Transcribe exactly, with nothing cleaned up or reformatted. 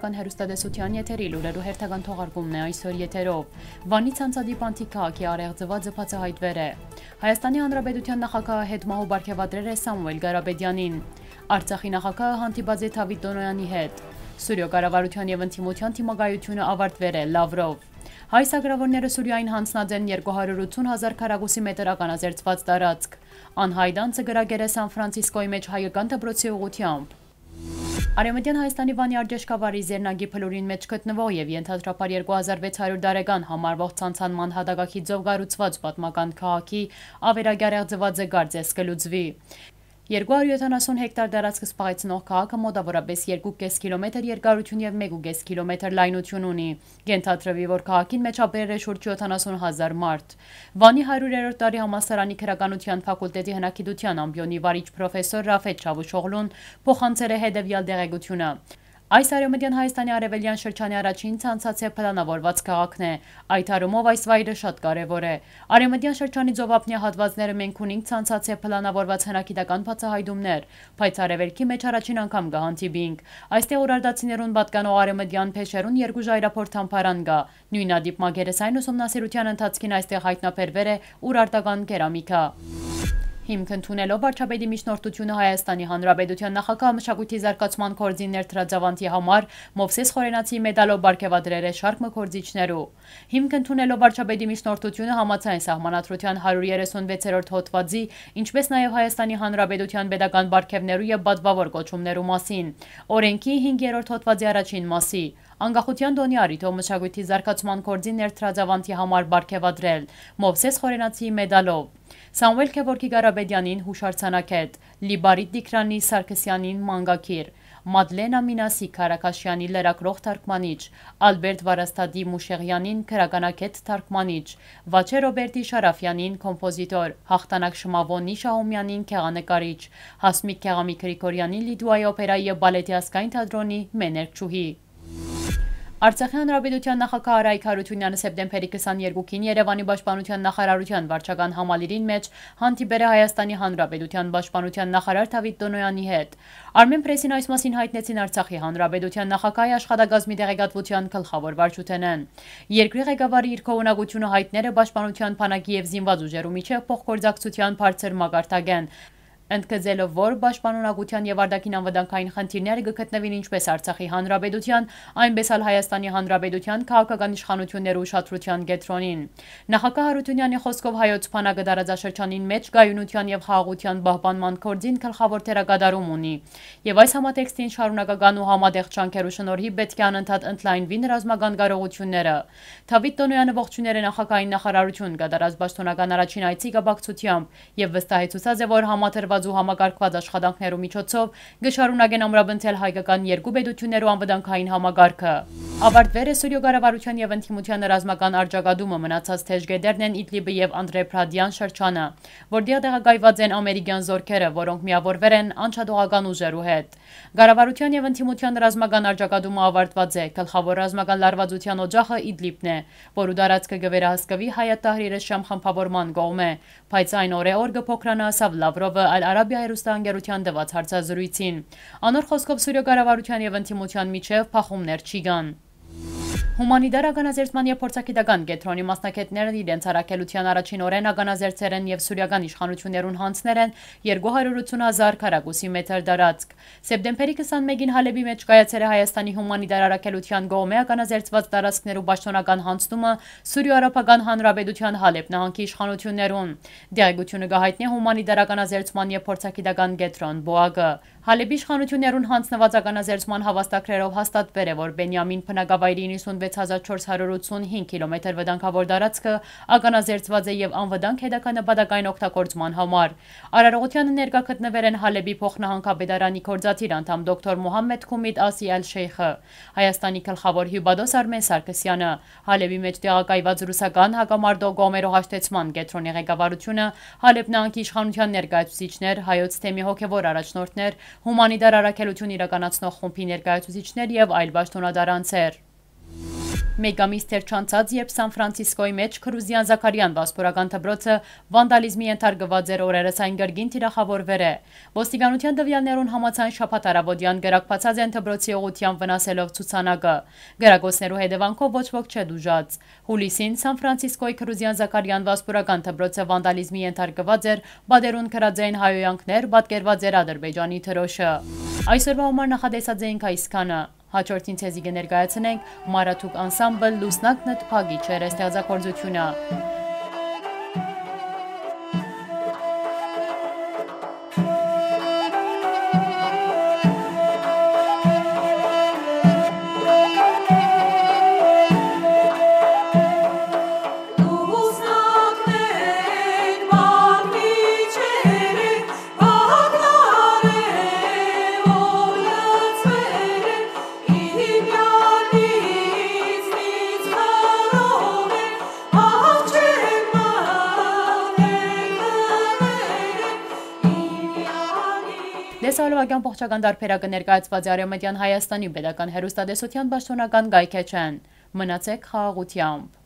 հայկական հեռուստատեսության եթերի լուրերու հերթական թողարկումն է այսօր եթերով։ Վանից անցադիպ անտիկ քաղաքի առեղծված բացահայտվեր է։ Հայաստանի Հանրապետության նախագահը հետմահու բարգեւադրել է Սամուել Ղարաբեդյանին։ Արցախի նախագահը հանդիպած է Դավիթ Տոնոյանի հետ։ Սուրյո կառավարության եւ ընդդիմության թիմագայությունը ավարտվել է Լավրով։ Հայ սակրավորները Սուրիային հանձնած են երկու հարյուր ութուն հազար քառակուսի մետր ականաձերծված տարածք։ Անհայտ անձը գրագեր է Սան Ֆրանցիսկոյի մեջ հայկական դպրոցի ուղղությամբ։ Արևմտյան Հայաստանի Վանի Արտեշկավարի Զերնագի փլուրին մեջ գտնվող եւ ենթադրաբար երկու հազար վեց հարյուր տարեկան համարվող ցանցանման հադագակի ձով կառուցված պատմական քաղաքի ավերագարեղծված զգարձես կլուծվի։ երկու հարյուր յոթանասուն հեկտար տարածք սպաղեցնող քաղաքը մոտավորապես երկու կես կիլոմետր երկարություն եւ մեկ ու կես կիլոմետր լայնություն ունի։ Ենթադրվի, որ քաղաքին մեջ ապրել է շուրջ յոթանասուն հազար մարդ։ Վանի հարյուրերորդ տարի համալսարանի քրականության ֆակուլտետի հնագիտության ամբիոնի վարիչ պրոֆեսոր Ռաֆետ Չավուշօղլուն փոխանցել է հետեւյալ դեղեցությունը։ Այս Արևմտյան Հայաստանի արևելյան շրջանի առաջին ցանցացե պլանավորված քաղաքն է։ Այդ առումով այս վայրը շատ կարևոր է։ Արևմտյան շրջանի ծովափնյա հատվածները մենք ունենք ցանցացե պլանավորված հնագիտական բացահայտումներ, բայց արևելքի մեջ առաջին անգամ կհանդիպինք։ Այստեղ ուրարտացիներուն պատկանող արևմտյան փեշերուն երկու ժայռափոր թամփարան կա։ Նույնադիպ մագերեսային ուսումնասիրության ընթացքին այստեղ հայտնաբերվել է ուրարտական կերամիկա։ Հիմք ընդունելով վարչապետի միջնորդությունը Հայաստանի Հանրապետության նախագահ մշակույթի զարգացման գործի ներդրածավանքի համար Մովսես Խորենացի մեդալով բարգեւադրել է շարք մկրտիչներու։ Հիմք ընդունելով վարչապետի միջնորդությունը համաձայն սահմանադրության հարյուր երեսունվեցերորդ հոդվածի, ինչպես նաև Հայաստանի Հանրապետության pedagogan բարգեւներու եւ բադվավոր կոչումներու մասին, օրենքի հինգերորդ հոդվածի առաջին մասի, անկախության տոնի առիթով մշակույթի զարգացման գործի ներդրածավանքի համար բարգեւադրել Մովսես Խորենացի մեդալով։ Սամուել Քևորքի Ղարաբեդյանին հուշարձանակետ, Լիբարիտ Դիկրանի Սարգսյանին մանգակիր, Մադլենա Մինասի Քարակաշյանի լրագրող թարգմանիչ, Ալբերտ Վարաստադի Մուշեղյանին քրականակետ թարգմանիչ, Վաչե Ռոբերտի Շարաֆյանին կոմպոզիտոր, Հաղթանակ Շմավոնի Շահումյանին քեղանկարիչ, Հասմիկ Քեղամի Գրիգորյանին Լիտվայի օպերայի եւ բալետի ազգային թատրոնի մեներկչուհի։ Արցախի Հանրապետության նախագահ Արայիկ Հարությունյանը սեպտեմբերի քսաներկուին Երևանի Պաշտպանության նախարարության վարչական համալիրին մեջ հանդիպել է Հայաստանի Հանրապետության պաշտպանության նախարար Դավիթ Տոնոյանի հետ։ Armen Press-ին այս մասին հայտնեցին Արցախի Հանրապետության նախագահի աշխատակազմի տեղեկատվության գլխավոր վարչությունն։ Երկրի ղեկավարի իր քողունակությունը հայտնել է պաշտպանության բանակի եւ զինված ուժերու միջև փոխգործակցության բարձր մակարդակեն։ Ընդգծելով, որ պաշտպանունակության եւ արտաքին անվտանգային խնդիրները կգտնվին ինչպես Արցախի Հանրապետության, այնպես էլ Հայաստանի Հանրապետության քաղաքական իշխանությունների ուշադրության կենտրոնին։ Նախագահ Հարությունյանի խոսքով հայոց բանակը տարածաշրջանին մեջ գայունության եւ խաղաղության պահպանման գործին գլխավոր դերակատարում ունի։ Եվ այս համատեքստին շարունակական ու համատեղ ջանքերու շնորհիվ պետք է անընդհատ ընդլայնվին ռազմական կարողությունները։ Դավիթ Տոնոյանը ողջունել է նախագահային նախարարություն կատարած պաշտոնական առաջին այցի կապակցությամբ եւ վստահեցուցած է, որ համատեղ ու համակարգված աշխատանքներու միջոցով գշարունակեն ամրապնդել հայկական երկու պետություններու անվտանգային համագարկը։ Ավարտվել է Սուրյո կառավարության եւ ընդդիմության ռազմական արձակադումը մնացած թեժգետերն են Իդլիբը եւ Անդրեփրադյան շրջանը, որտեղ տեղակայված են ամերիկյան զորքերը, որոնք միավորվել են անչափողական ուժերու հետ։ Կառավարության եւ ընդդիմության ռազմական արձակադումը ավարտված է, գլխավոր ռազմական լարվածության օջախը Իդլիբն է, որու տարածքը կվերահսկվի Հայաթ Տահրիրը Շամ խմբավորման կողմէ, բայց այն օրեօր կփոքրանա ասավ Լավրովը Արաբիա հերոստանգերության դված հարցազրույցին։ Անոր խոսքով Սուրյո կառավարության եւ ընդդիմության միջև փախումներ չի կան։ Հումանիտար ականաձերծման եւ փորձագիտական կենտրոնի մասնակիցներն իրենց առաքելության առաջին օրեն ականաձերծել են եւ սուրիական իշխանություններուն հանձնել են երկու հարյուր ութուն հազար քառակուսի մետր տարածք։ Սեպտեմբերի քսանմեկին Հալեբի մեջ կայացել է Հայաստանի հումանիտար առաքելության կողմէ ականաձերծված տարածքներու պաշտոնական հանձնումը Սուրիո-արաբական հանրապետության Հալեբ նահանգի իշխանություններուն։ Դեղեցությունը կհայտնի հումանիտար ականաձերծման եւ փորձագիտական կենտրոն Բոագը։ Հալեբի իշխանություններուն հանձնված ականաձերծման հավաստագրերով հաստատվել է, որ Բենյամին բնակավայրի նիստվեց հազար չորս հարյուր ութսունհինգ կիլոմետր վտանգավոր տարածքը ականաձերծված է եւ անվտանգ հետաքննապատակային օգտագործման համար։ Արարողությանը ներկա գտնվել են Հալեբի փոխնահանգապետարանի գործադիր անդամ դոկտոր Մոհամմեդ Խումիդ Ասի Ալ-Շեյխը, Հայաստանի գլխավոր հյուպատոս Արմեն Սարգսյանը, Հալեբի մեջ տեղակայված ռուսական հակամարտող կողմերու հաշտեցման կենտրոնի ղեկավարությունը, Հալեբ նահանգի իշխանության ներկայացուցիչներ, հայոց թեմի հոգևոր առաջնորդներ, հումանիտար առաքելություն իրականացնող խումբի ներկայացուցիչներ եւ այլ պաշտոնատար անձեր։ Մեկ ամիս թեր չանցած, երբ Սան Ֆրանցիսկոյի մեջ Քրուզյան Զաքարյան վասպուրական դպրոցը վանդալիզմի ենթարկված էր, օրերս այն կրկին թիրախավորվել է։ Ոստիկանության տվյալներուն համաձայն շաբաթ առավոտյան գերակացած են դպրոցի ուղղությամբ վնասելով ցուցանակը։ Գերագործներու հետևանքով ոչ ոք չէ դուժած։ Հուլիսին Սան Ֆրանցիսկոյի Քրուզյան Զաքարյան վասպուրական դպրոցը վանդալիզմի ենթարկված էր, բادرուն քրաձային հայոյանքներ, պատկերված էր Ադրբեջանի թրոշը։ Այսօրվա համար նախադեсած էինք այսքանը։ Հաջորդին ցեզի կներկայացնենք Մարաթուկ անսամբլ լուսնակ նտփագիչ ստեղծագործությունը։ Դեսալովակյան փոխչական դարբերակը ներկայացված է Արևմտյան Հայաստանի պետական հեռուստատեսության պաշտոնական գայքեչեն։ Մնացեք խաղաղությամբ։